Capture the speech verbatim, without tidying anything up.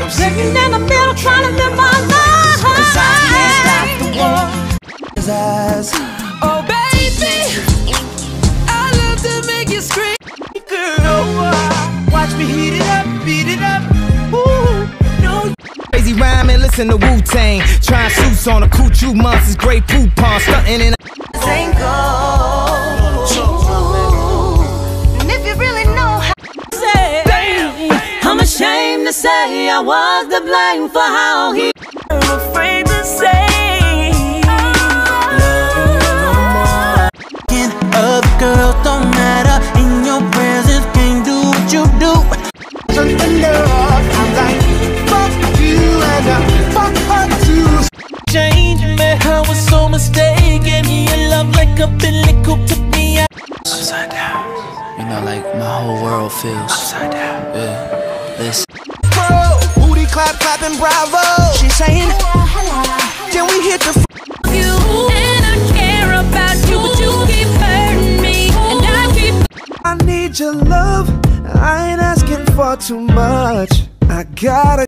I'm sitting in the middle trying to live my life. 'Cause I can't stop the war. Oh baby, I love to make you scream. Girl, watch me heat it up, beat it up. Ooh, no. Crazy rhyming, listen to Wu-Tang. Trying suits on a Coochoo monsters, great poop on, stunting in a And if you really know how to say, I'm ashamed to say I was to blame for how he. I'm afraid to say. Other girls don't matter, in your presence can't do what you do. Something love, I'm like, fuck you and I fuck her too. Change me, I was so mistaken. Your love like a Billy Coop took me out. Upside down. You know, like my whole world feels upside down. Yeah. Listen. Bro, booty clap, clapping, bravo. She's saying, can we hit the f You and I care about you, but you keep hurting me, and I keep. I need your love, I ain't asking for too much. I gotta